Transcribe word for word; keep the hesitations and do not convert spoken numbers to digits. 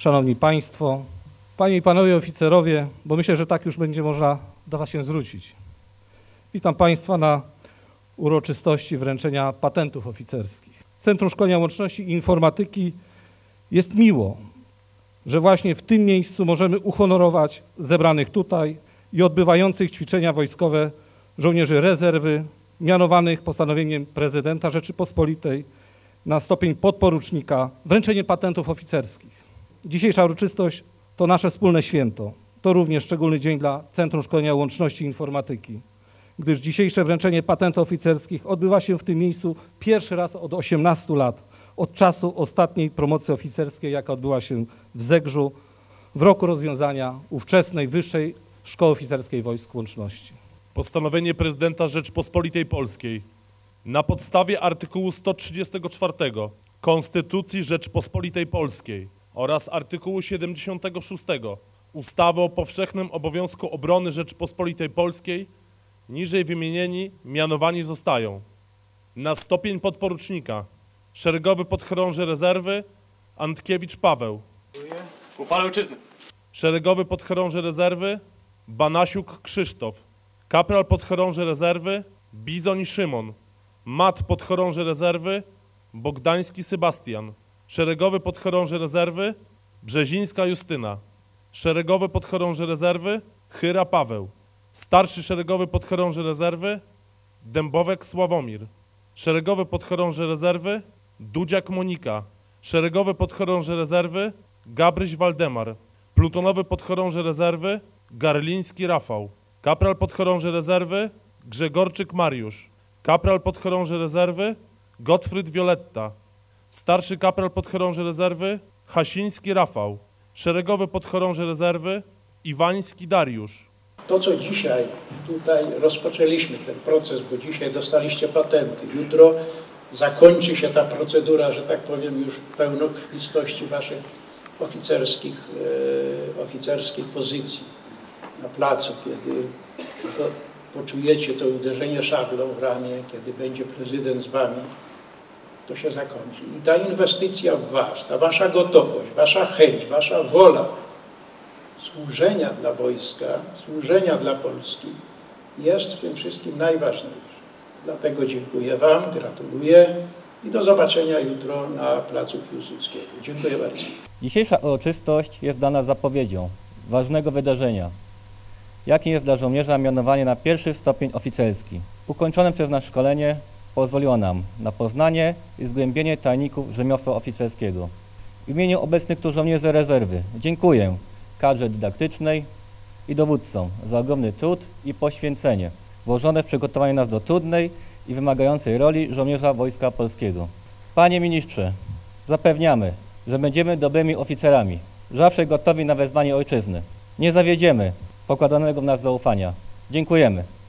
Szanowni Państwo, Panie i Panowie oficerowie, bo myślę, że tak już będzie można do Was się zwrócić. Witam Państwa na uroczystości wręczenia patentów oficerskich. Centrum Szkolenia Łączności i Informatyki jest miło, że właśnie w tym miejscu możemy uhonorować zebranych tutaj i odbywających ćwiczenia wojskowe żołnierzy rezerwy, mianowanych postanowieniem prezydenta Rzeczypospolitej na stopień podporucznika, wręczenie patentów oficerskich. Dzisiejsza uroczystość to nasze wspólne święto. To również szczególny dzień dla Centrum Szkolenia Łączności i Informatyki, gdyż dzisiejsze wręczenie patentów oficerskich odbywa się w tym miejscu pierwszy raz od osiemnastu lat, od czasu ostatniej promocji oficerskiej, jaka odbyła się w Zegrzu w roku rozwiązania ówczesnej Wyższej Szkoły Oficerskiej Wojsk Łączności. Postanowienie prezydenta Rzeczypospolitej Polskiej na podstawie artykułu sto trzydziestego czwartego Konstytucji Rzeczypospolitej Polskiej oraz artykułu siedemdziesiątego szóstego ustawy o powszechnym obowiązku obrony Rzeczypospolitej Polskiej niżej wymienieni mianowani zostają na stopień podporucznika szeregowy podchorąży rezerwy Antkiewicz Paweł. Uchwała ojczyzny. Szeregowy podchorąży rezerwy Banasiuk Krzysztof. Kapral podchorąży rezerwy Bizoń Szymon. Mat podchorąży rezerwy Bogdański Sebastian. Szeregowy podchorąży rezerwy Brzezińska Justyna. Szeregowy podchorąży rezerwy Chyra Paweł. Starszy szeregowy podchorąży rezerwy Dębowek Sławomir. Szeregowy podchorąży rezerwy Dudziak Monika. Szeregowy podchorąży rezerwy Gabryś Waldemar. Plutonowy podchorąży rezerwy Garliński Rafał. Kapral podchorąży rezerwy Grzegorczyk Mariusz. Kapral podchorąży rezerwy Gottfried Violetta. Starszy kapral podchorąży rezerwy Hasiński Rafał. Szeregowy podchorąży rezerwy Iwański Dariusz. To, co dzisiaj tutaj rozpoczęliśmy, ten proces, bo dzisiaj dostaliście patenty, jutro zakończy się ta procedura, że tak powiem, już pełnokrwistości waszych oficerskich, e, oficerskich pozycji na placu, kiedy to poczujecie to uderzenie szablą w ramię, kiedy będzie prezydent z wami, to się zakończy. I ta inwestycja w was, ta wasza gotowość, wasza chęć, wasza wola służenia dla wojska, służenia dla Polski jest w tym wszystkim najważniejsza. Dlatego dziękuję wam, gratuluję i do zobaczenia jutro na placu Piłsudskiego. Dziękuję bardzo. Dzisiejsza uroczystość jest dla nas zapowiedzią ważnego wydarzenia, jakim jest dla żołnierza mianowanie na pierwszy stopień oficerski. Ukończone przez nas szkolenie pozwoliło nam na poznanie i zgłębienie tajników rzemiosła oficerskiego. W imieniu obecnych tu żołnierzy rezerwy dziękuję kadrze dydaktycznej i dowódcom za ogromny trud i poświęcenie włożone w przygotowanie nas do trudnej i wymagającej roli żołnierza Wojska Polskiego. Panie Ministrze, zapewniamy, że będziemy dobrymi oficerami, zawsze gotowi na wezwanie ojczyzny. Nie zawiedziemy pokładanego w nas zaufania. Dziękujemy.